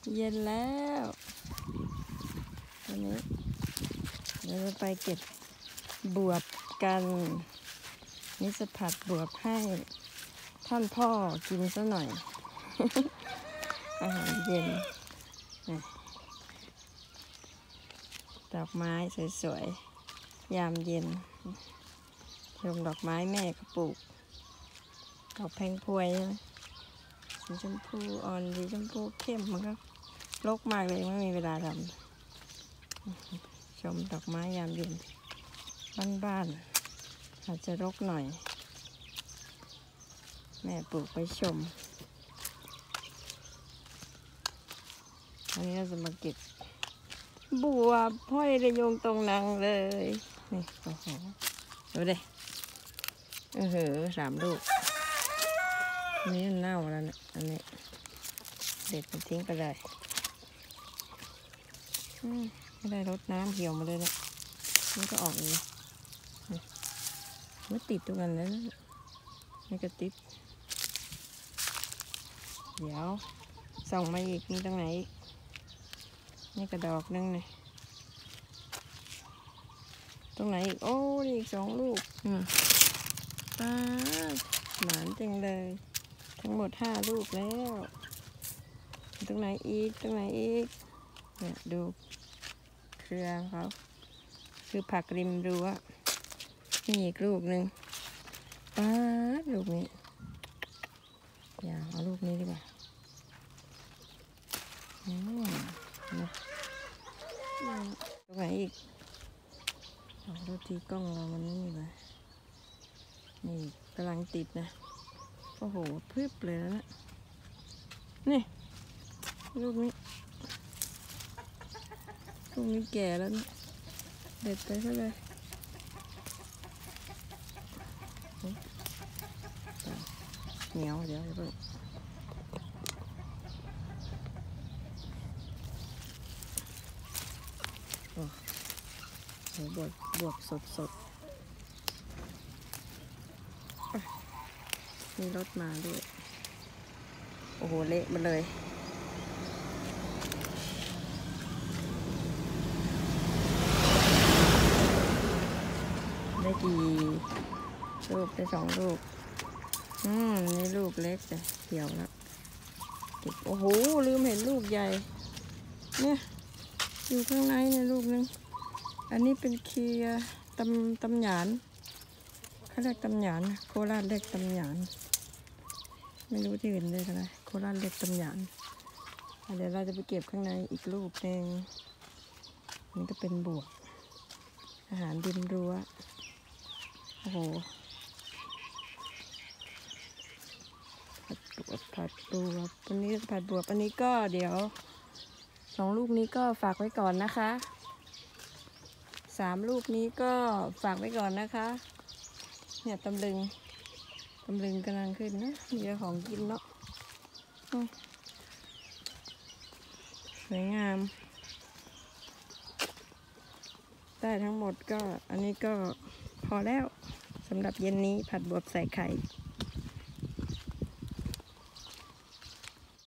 เย็นแล้ววันนี้เราจะไปเก็บบวบกันนี่จะผัดบวบให้ท่านพ่อกินซะหน่อย อาหารเย็นดอกไม้สวยๆยามเย็นชมดอกไม้แม่ก็ปลูกดอกแพงพวยสีชมพูอ่อนสีชมพูเข้มมันก็รกมากเลยไม่มีเวลาทำชมดอกไม้ยามเย็นบ้านๆอาจจะรกหน่อยแม่ปลูกไปชมอันนี้เราจะมาเก็บบัวห้อยระยงตรงนังเลยนี่โอ้โหดูดิ3 ลูกนี่เน่าแล้วนะอันนี้เด็ดมันทิ้งไปเลยไม่ได้รดน้ำเหี่ยวมาเลยนะนี่ก็ออกเลยไม่ติดตรงนั้นแล้วนี่ก็ติดเดี๋ยวส่องมาอีกมีตรงไหนอีกนี่กระดอกนึงเนี่ยตรงไหนอีกโอ้อีก2 ลูกป้าหมานจังเลยทั้งหมด5 ลูกแล้วตรงไหนอีกเนี่ยดูเครือเขาคือผักริมรั้วนี่อีกลูกนึงป้าลูกนี้อย่าเอาลูกนี้ดีกว่านะตรงไหนอีกดูทีกล้องเรามันนี่เลยนี่กำลังติดนะโอ้โหพึบเลยนะนี่ลูกนี้แก่แล้วนะเด็ดไปซะเลยเหนียวเดี๋ยวเพิ่งโอ้บวบสดมีรถมาด้วยโอ้โหเละมาเลยได้กี่ลูกได้2 ลูกนี่ลูกเล็กแต่เขียวแล้วโอ้โหลืมเห็นลูกใหญ่เนี่ยอยู่ข้างในเนี่ยลูกนึงอันนี้เป็นเคียตำหยานเขาเรียกตำหยานโคราชเรียกตำหยานไม่รู้ที่อื่นเรียกอะไรโคราชเรียกตำหยานเดี๋ยวเราจะไปเก็บข้างในอีกลูกนึงนี่ก็เป็นบวบอาหารดินรั้วโอ้โหผัดบวบอันนี้ผัดบวบอันนี้ก็เดี๋ยว2 ลูกนี้ก็ฝากไว้ก่อนนะคะ3 ลูกนี้ก็ฝากไว้ก่อนนะคะเนี่ยตำลึงกำลังขึ้นนะมีของกินเนาะสวยงามได้ทั้งหมดก็อันนี้ก็พอแล้วสำหรับเย็นนี้ผัดบวบใส่ไข่